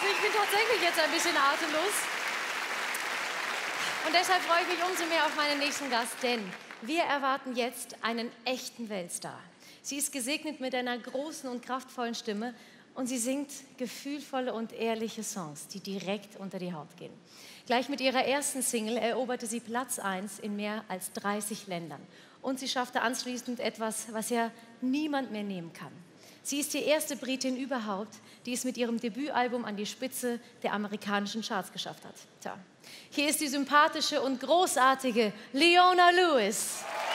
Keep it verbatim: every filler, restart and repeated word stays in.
Also ich bin tatsächlich jetzt ein bisschen atemlos. Und deshalb freue ich mich umso mehr auf meinen nächsten Gast, denn wir erwarten jetzt einen echten Weltstar. Sie ist gesegnet mit einer großen und kraftvollen Stimme und sie singt gefühlvolle und ehrliche Songs, die direkt unter die Haut gehen. Gleich mit ihrer ersten Single eroberte sie Platz eins in mehr als dreißig Ländern. Und sie schaffte anschließend etwas, was ja niemand mehr nehmen kann. Sie ist die erste Britin überhaupt, die es mit ihrem Debütalbum an die Spitze der amerikanischen Charts geschafft hat. Tja, hier ist die sympathische und großartige Leona Lewis.